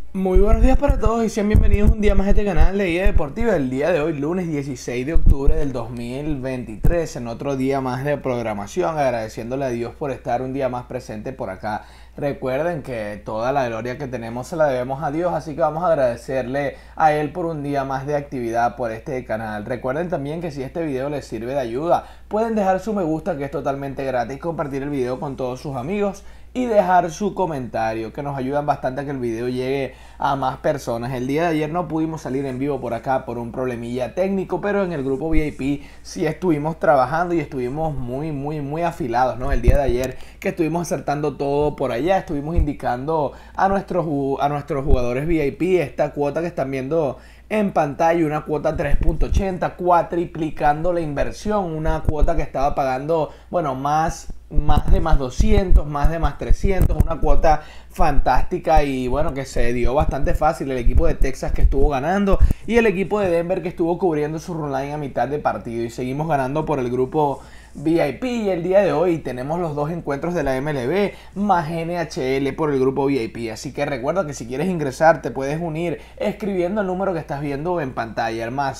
Muy buenos días para todos y sean bienvenidos un día más a este canal de Guía Deportiva. El día de hoy, lunes 16 de octubre del 2023, en otro día más de programación, agradeciéndole a Dios por estar un día más presente por acá. Recuerden que toda la gloria que tenemos se la debemos a Dios, así que vamos a agradecerle a Él por un día más de actividad por este canal. Recuerden también que si este video les sirve de ayuda, pueden dejar su me gusta, que es totalmente gratis, compartir el video con todos sus amigos y dejar su comentario, que nos ayudan bastante a que el video llegue a más personas. El día de ayer no pudimos salir en vivo por acá por un problemilla técnico, pero en el grupo VIP sí estuvimos trabajando y estuvimos muy afilados, ¿no? El día de ayer que estuvimos acertando todo por allá, estuvimos indicando a nuestros jugadores VIP esta cuota que están viendo en pantalla, una cuota 3.80, cuatriplicando la inversión, una cuota que estaba pagando, bueno, más de más 200, más de más 300, una cuota fantástica y bueno, que se dio bastante fácil. El equipo de Texas que estuvo ganando y el equipo de Denver que estuvo cubriendo su run line a mitad de partido, y seguimos ganando por el grupo VIP. Y el día de hoy tenemos los dos encuentros de la MLB más NHL por el grupo VIP, así que recuerda que si quieres ingresar te puedes unir escribiendo el número que estás viendo en pantalla, el más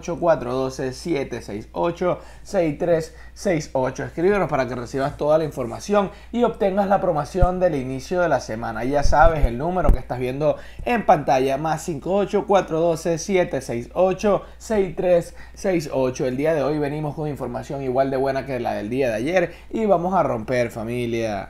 58-412-768-6368. Escríbenos para que recibas toda la información y obtengas la promoción del inicio de la semana. Ya sabes el número que estás viendo en pantalla, más 58-412-768-6368. El día de hoy venimos con información igual de buena que la del día de ayer y vamos a romper, familia.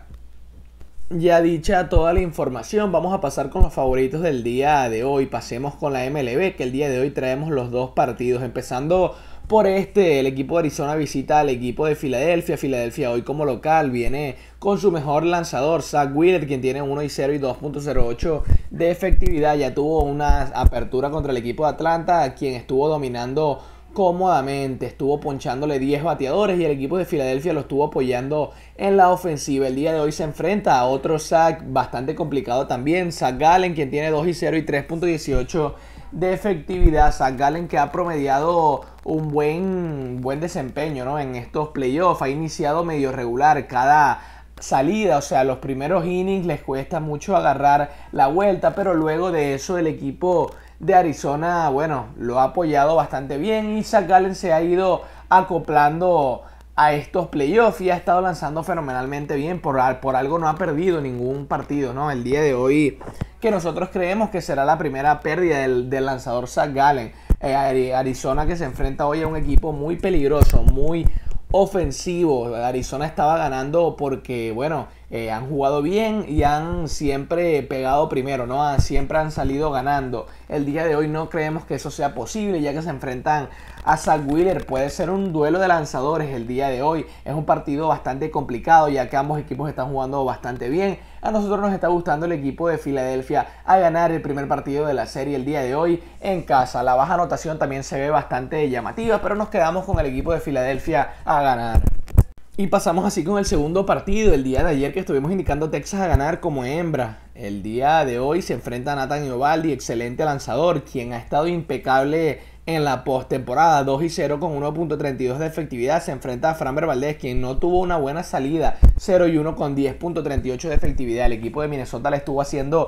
Ya dicha toda la información, vamos a pasar con los favoritos del día de hoy. Pasemos con la MLB, que el día de hoy traemos los dos partidos, empezando por el equipo de Arizona visita al equipo de Filadelfia. Filadelfia hoy como local viene con su mejor lanzador, Zack Wheeler, quien tiene 1-0 y 2.08 de efectividad. Ya tuvo una apertura contra el equipo de Atlanta, quien estuvo dominando cómodamente, estuvo ponchándole 10 bateadores y el equipo de Filadelfia lo estuvo apoyando en la ofensiva. El día de hoy se enfrenta a otro Zack bastante complicado también, Zac Gallen, quien tiene 2-0 y 3.18 de efectividad. Zac Gallen, que ha promediado un buen desempeño, ¿no?, en estos playoffs. Ha iniciado medio regular cada salida, o sea, los primeros innings les cuesta mucho agarrar la vuelta, pero luego de eso el equipo de Arizona, bueno, lo ha apoyado bastante bien y Zac Gallen se ha ido acoplando a estos playoffs y ha estado lanzando fenomenalmente bien. Por algo no ha perdido ningún partido, ¿no? El día de hoy, que nosotros creemos que será la primera pérdida del lanzador Zac Gallen. Arizona, que se enfrenta hoy a un equipo muy peligroso, muy ofensivo. Arizona estaba ganando porque, bueno, han jugado bien y han siempre pegado primero, ¿no? Siempre han salido ganando. El día de hoy no creemos que eso sea posible, ya que se enfrentan a Zack Wheeler. Puede ser un duelo de lanzadores el día de hoy. Es un partido bastante complicado, ya que ambos equipos están jugando bastante bien. A nosotros nos está gustando el equipo de Filadelfia a ganar el primer partido de la serie el día de hoy en casa. La baja anotación también se ve bastante llamativa, pero nos quedamos con el equipo de Filadelfia a ganar. Y pasamos así con el segundo partido, el día de ayer, que estuvimos indicando a Texas a ganar como hembra. El día de hoy se enfrenta a Nathan Eovaldi, excelente lanzador, quien ha estado impecable en la postemporada, 2-0 con 1.32 de efectividad. Se enfrenta a Framber Valdez, quien no tuvo una buena salida, 0-1 con 10.38 de efectividad. El equipo de Minnesota le estuvo haciendo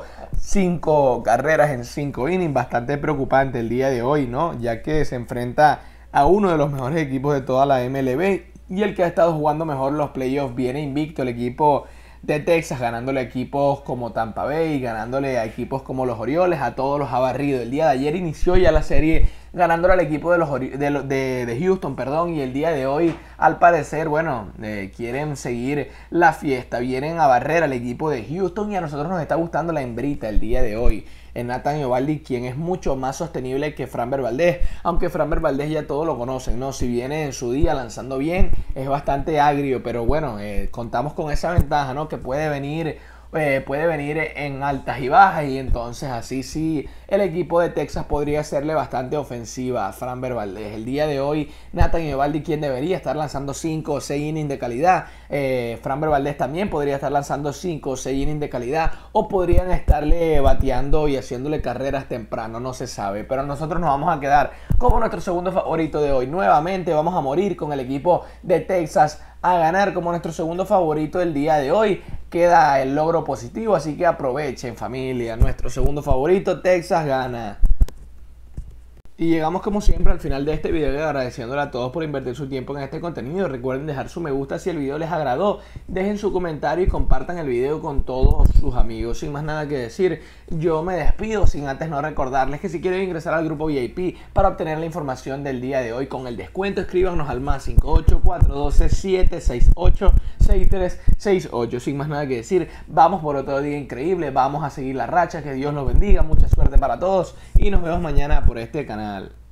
5 carreras en 5 innings, bastante preocupante el día de hoy, ¿no?, ya que se enfrenta a uno de los mejores equipos de toda la MLB y el que ha estado jugando mejor los playoffs. Viene invicto el equipo de Texas, ganándole a equipos como Tampa Bay, ganándole a equipos como los Orioles, a todos los ha barrido. El día de ayer inició ya la serie ganándole al equipo de Houston, perdón, y el día de hoy, al parecer, bueno, quieren seguir la fiesta, vienen a barrer al equipo de Houston y a nosotros nos está gustando la hembrita el día de hoy. En Nathan Eovaldi, quien es mucho más sostenible que Framber Valdez, aunque Framber Valdez ya todos lo conocen, ¿no? Si viene en su día lanzando bien, es bastante agrio, pero bueno, contamos con esa ventaja, ¿no?, que puede venir en altas y bajas, y entonces así sí el equipo de Texas podría hacerle bastante ofensiva a Framber Valdez. El día de hoy Nathan Eovaldi, quien debería estar lanzando 5 o 6 innings de calidad, Framber Valdez también podría estar lanzando 5 o 6 innings de calidad, o podrían estarle bateando y haciéndole carreras temprano, no se sabe, pero nosotros nos vamos a quedar como nuestro segundo favorito de hoy. Nuevamente vamos a morir con el equipo de Texas a ganar como nuestro segundo favorito del día de hoy. queda el logro positivo, así que aprovechen, familia. Nuestro segundo favorito, Texas, gana. Y llegamos como siempre al final de este video agradeciéndole a todos por invertir su tiempo en este contenido. Recuerden dejar su me gusta si el video les agradó, dejen su comentario y compartan el video con todos sus amigos. Sin más nada que decir, yo me despido sin antes no recordarles que si quieren ingresar al grupo VIP para obtener la información del día de hoy con el descuento, escríbanos al más 58412-768-6368. Sin más nada que decir, vamos por otro día increíble, vamos a seguir la racha, que Dios los bendiga, mucha suerte para todos y nos vemos mañana por este canal.